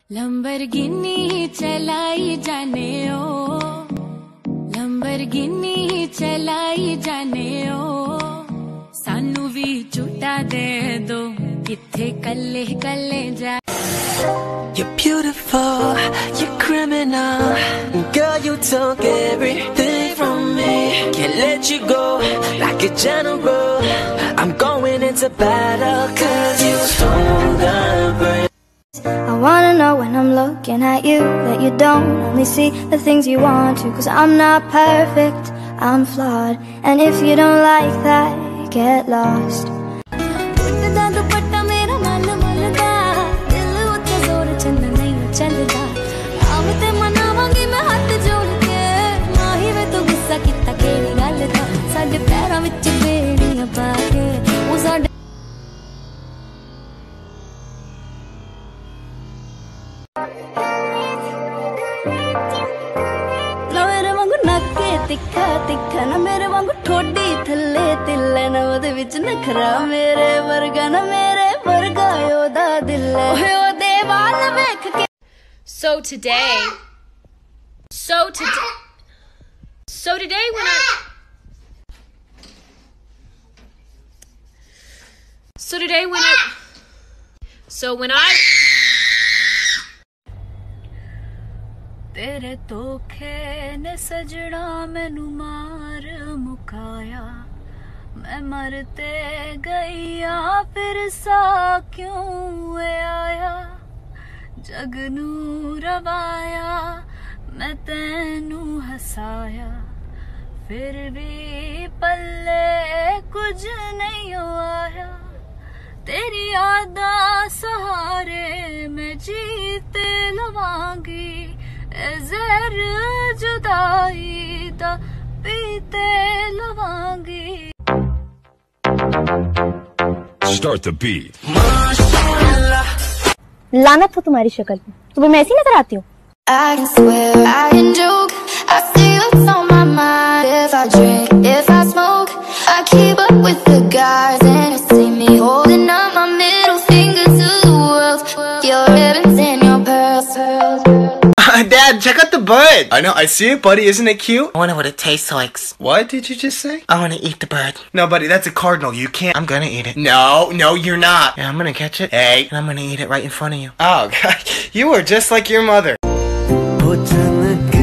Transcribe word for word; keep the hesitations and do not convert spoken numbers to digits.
Lamborghini चलाई जाने ओ, Lamborghini चलाई जाने ओ, सानू भी झूठा दे दो, किथे कल्ले कल्ले जा। You're beautiful, you're criminal. Girl, you took everything from me. Can't let you go like a general. I'm going into battle cause you stole the brain. I wanna know when I'm looking at you that you don't only see the things you want to. Cause I'm not perfect, I'm flawed. And if you don't like that, get lost. तिखा तिखा ना मेरे वांगू ठोडी थल्ले तिल्ले ना ओदे विच नखरा मेरे वर्गा ना मेरे वर्गा ओदा दिल ओए ओ देवाल वेख के। So today, so today, so today when I, so today when I, so when I. तेरे धोखे ने सजना मैनू मार मुकाया, मैं मरते गईया फिर सा क्यों आया, जग नू रवाया मैं तैनू हसाया, फिर भी पल्ले कुछ नहीं आया, तेरी यादा सहारे मैं जीते लवांगी, ज़हर जुदाई दा पीते लवांगी। Start the beat. लानत हो तुम्हारी शक्ल पे, तुम्हें मैं ऐसी नजर आती हूँ? I can swear, I can joke, I see what's on my mind. If I drink, if I smoke, I keep up with the guys, and you see me holding up my middle finger to the world. Your ribbons and your pearls, pearls, pearls. Dad, check out the bird. I know, I see it, buddy. Isn't it cute? I wonder what it tastes like. What did you just say? I want to eat the bird. No, buddy, that's a cardinal. You can't. I'm gonna eat it. No, no, you're not. Yeah, I'm gonna catch it. Hey. And I'm gonna eat it right in front of you. Oh, God. You are just like your mother.